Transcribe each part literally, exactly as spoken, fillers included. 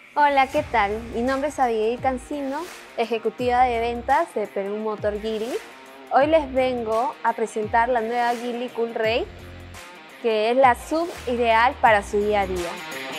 Hola, ¿qué tal? Mi nombre es Abigail Cancino, ejecutiva de ventas de Perú Motor Geely. Hoy les vengo a presentar la nueva Geely Cool Ray, que es la sub ideal para su día a día.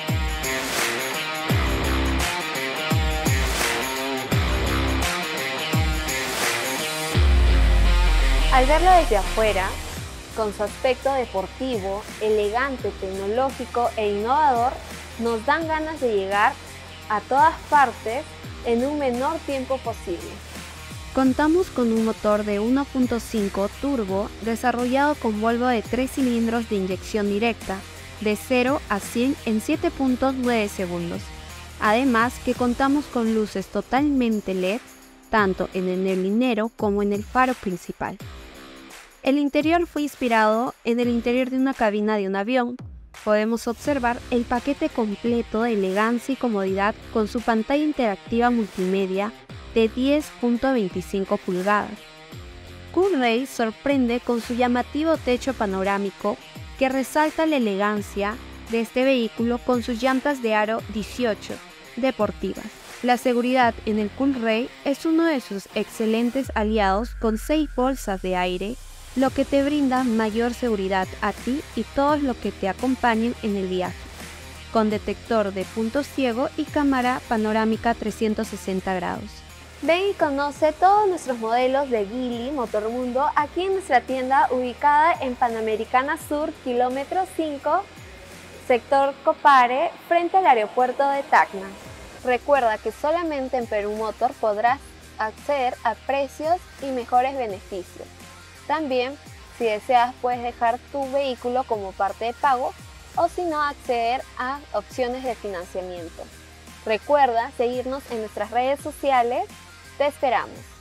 Al verlo desde afuera, con su aspecto deportivo, elegante, tecnológico e innovador, nos dan ganas de llegar a todas partes en un menor tiempo posible. Contamos con un motor de uno punto cinco turbo desarrollado con Volvo de tres cilindros de inyección directa, de cero a cien en siete punto nueve segundos. Además que contamos con luces totalmente L E D, tanto en el neblинero como en el faro principal. El interior fue inspirado en el interior de una cabina de un avión. Podemos observar el paquete completo de elegancia y comodidad con su pantalla interactiva multimedia de diez punto veinticinco pulgadas. Cool Ray sorprende con su llamativo techo panorámico que resalta la elegancia de este vehículo con sus llantas de aro dieciocho deportivas. La seguridad en el Cool Ray es uno de sus excelentes aliados con seis bolsas de aire, lo que te brinda mayor seguridad a ti y todos los que te acompañen en el viaje, con detector de punto ciego y cámara panorámica trescientos sesenta grados. Ven y conoce todos nuestros modelos de Geely Motormundo aquí en nuestra tienda ubicada en Panamericana Sur, kilómetro cinco, sector Copare, frente al aeropuerto de Tacna. Recuerda que solamente en Perú Motor podrás acceder a precios y mejores beneficios. También, si deseas, puedes dejar tu vehículo como parte de pago o si no, acceder a opciones de financiamiento. Recuerda seguirnos en nuestras redes sociales. Te esperamos.